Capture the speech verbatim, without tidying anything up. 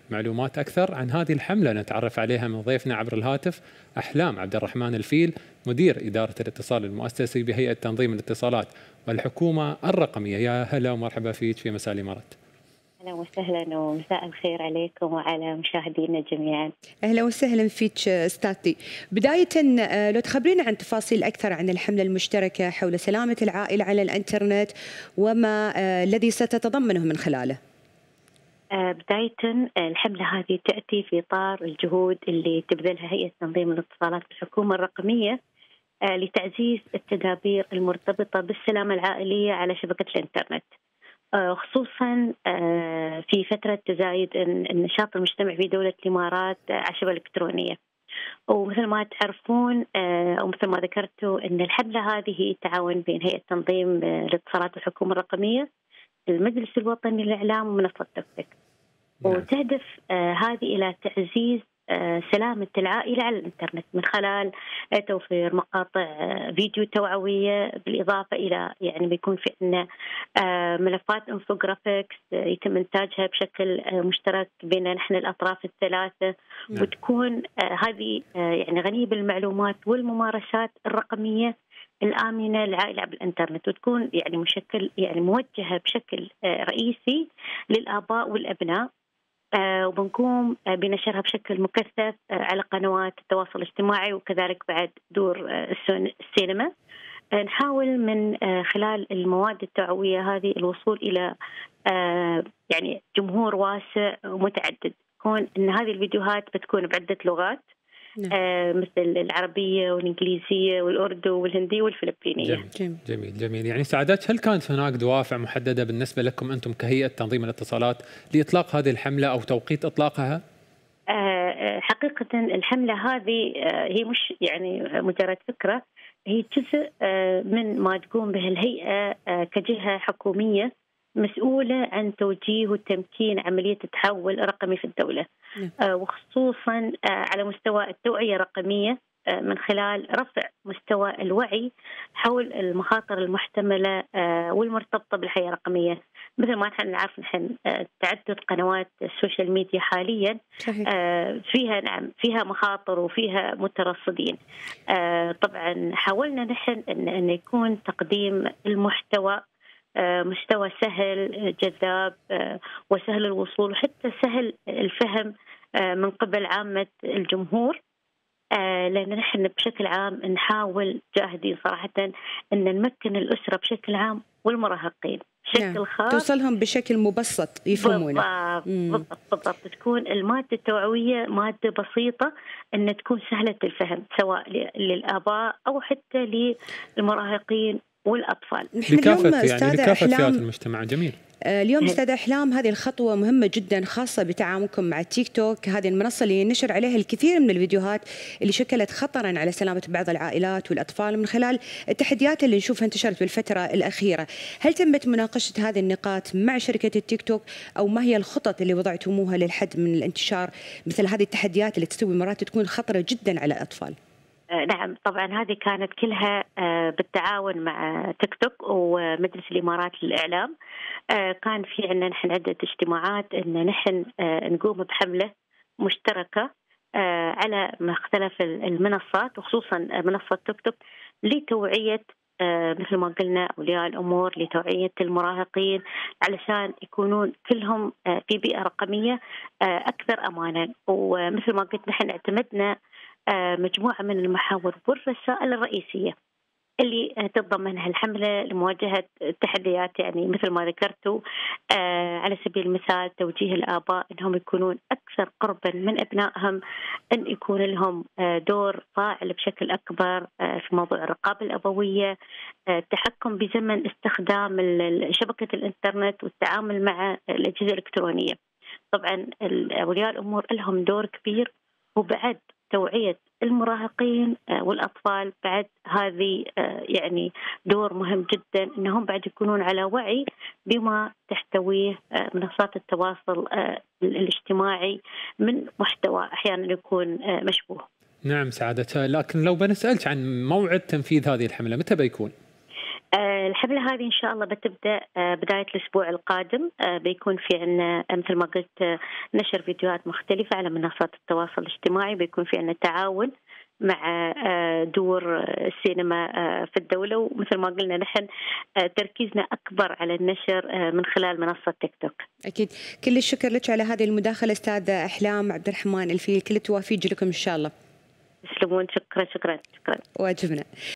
معلومات أكثر عن هذه الحملة نتعرف عليها من ضيفنا عبر الهاتف أحلام عبد الرحمن الفيل، مدير إدارة الاتصال المؤسسي بهيئة تنظيم الاتصالات والحكومة الرقمية. يا هلا ومرحبا فيك في مساء الإمارات. أهلا وسهلا ومساء الخير عليكم وعلى مشاهدينا جميعا. أهلا وسهلا فيك أستاذتي. بداية لو تخبرينا عن تفاصيل أكثر عن الحملة المشتركة حول سلامة العائلة على الإنترنت وما الذي ستتضمنه من خلاله. بداية الحملة هذه تأتي في إطار الجهود اللي تبذلها هيئة تنظيم الاتصالات بالحكومة الرقمية لتعزيز التدابير المرتبطة بالسلامة العائلية على شبكة الإنترنت، خصوصا في فترة تزايد النشاط المجتمعي في دولة الإمارات على الشبكة الإلكترونية. ومثل ما تعرفون أو مثل ما ذكرتوا أن الحملة هذه تعاون بين هيئة تنظيم الاتصالات والحكومة الرقمية، المجلس الوطني للإعلام ومنصة توك توك، وتهدف هذه إلى تعزيز سلامة العائلة على الإنترنت من خلال توفير مقاطع فيديو توعوية، بالإضافة إلى يعني بيكون في عندنا ملفات انفوجرافيكس يتم إنتاجها بشكل مشترك بين نحن الأطراف الثلاثة، وتكون هذه يعني غنية بالمعلومات والممارسات الرقمية الآمنة للعائلة على الإنترنت، وتكون يعني مشكل يعني موجهة بشكل رئيسي للآباء والأبناء. آه وبنقوم آه بنشرها بشكل مكثف آه على قنوات التواصل الاجتماعي وكذلك بعد دور آه السينما. آه نحاول من آه خلال المواد التوعوية هذه الوصول إلى آه يعني جمهور واسع ومتعدد، كون أن هذه الفيديوهات بتكون بعدة لغات آه مثل العربية والإنجليزية والأردو والهندية والفلبينية. جميل جميل جميل. يعني سعادتك، هل كانت هناك دوافع محددة بالنسبة لكم أنتم كهيئة تنظيم الاتصالات لإطلاق هذه الحملة أو توقيت إطلاقها؟ آه حقيقة الحملة هذه آه هي مش يعني مجرد فكرة، هي جزء آه من ما تقوم به الهيئة آه كجهة حكومية مسؤولة عن توجيه وتمكين عملية التحول الرقمي في الدولة، آه وخصوصا آه على مستوى التوعية الرقمية آه من خلال رفع مستوى الوعي حول المخاطر المحتملة آه والمرتبطة بالحياة الرقمية. مثل ما نحن نعرف نحن آه تعدد قنوات السوشيال ميديا حاليا آه فيها نعم فيها مخاطر وفيها مترصدين. آه طبعا حاولنا نحن أن, أن يكون تقديم المحتوى مستوى سهل جذاب وسهل الوصول وحتى سهل الفهم من قبل عامة الجمهور، لأن نحن بشكل عام نحاول جاهدين صراحة أن نمكن الأسرة بشكل عام والمراهقين بشكل خاص توصلهم بشكل مبسط يفهمونه. بالضبط بالضبط تكون المادة التوعوية مادة بسيطة أن تكون سهلة الفهم سواء للآباء أو حتى للمراهقين والأطفال. لكافة يعني لكافة فئات المجتمع. جميل. اليوم أستاذ أحلام، هذه الخطوة مهمة جدا خاصة بتعاونكم مع تيك توك، هذه المنصة اللي نشر عليها الكثير من الفيديوهات اللي شكلت خطرا على سلامة بعض العائلات والأطفال من خلال التحديات اللي نشوفها انتشرت بالفترة الأخيرة. هل تمت مناقشة هذه النقاط مع شركة التيك توك، أو ما هي الخطط اللي وضعتموها للحد من الانتشار مثل هذه التحديات اللي تستوي مرات تكون خطرة جدا على الأطفال؟ نعم طبعا هذه كانت كلها بالتعاون مع تيك توك ومجلس الإمارات للإعلام. كان في عندنا نحن عدة اجتماعات أن نحن نقوم بحملة مشتركة على مختلف المنصات وخصوصا منصة تيك توك لتوعية مثل ما قلنا أولياء الأمور، لتوعية المراهقين علشان يكونون كلهم في بيئة رقمية أكثر أمانا. ومثل ما قلت نحن اعتمدنا مجموعة من المحاور والرسائل الرئيسية اللي تتضمنها الحملة لمواجهة التحديات، يعني مثل ما ذكرتوا على سبيل المثال توجيه الآباء أنهم يكونون أكثر قربا من أبنائهم، أن يكون لهم دور فاعل بشكل أكبر في موضوع الرقابة الأبوية، التحكم بزمن استخدام شبكة الإنترنت والتعامل مع الأجهزة الإلكترونية. طبعا أولياء الأمور لهم دور كبير، وبعد توعية المراهقين والأطفال بعد هذه يعني دور مهم جدا أنهم بعد يكونون على وعي بما تحتويه منصات التواصل الاجتماعي من محتوى أحيانا يكون مشبوه. نعم سعادتها، لكن لو بنسألك عن موعد تنفيذ هذه الحملة متى بيكون؟ الحملة هذه إن شاء الله بتبدأ بداية الأسبوع القادم. بيكون في عنا مثل ما قلت نشر فيديوهات مختلفة على منصات التواصل الاجتماعي، بيكون في عنا تعاون مع دور السينما في الدولة، ومثل ما قلنا نحن تركيزنا أكبر على النشر من خلال منصة تيك توك. أكيد. كل الشكر لك على هذه المداخلة أستاذة أحلام عبد الرحمن الفيل، كل التوافيق لكم إن شاء الله. تسلمون، شكرا شكرا شكرا. واجبنا.